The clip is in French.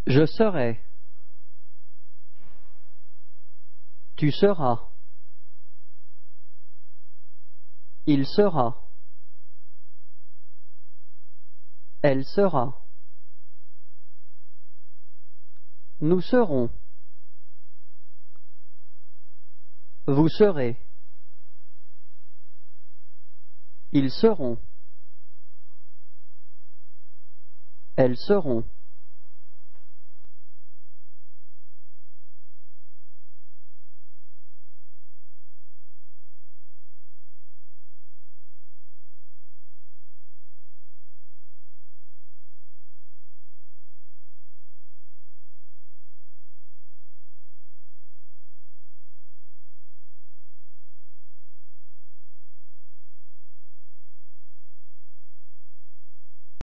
Je serai. Tu seras. Il sera. Elle sera. Nous serons. Vous serez. Ils seront. Elles seront.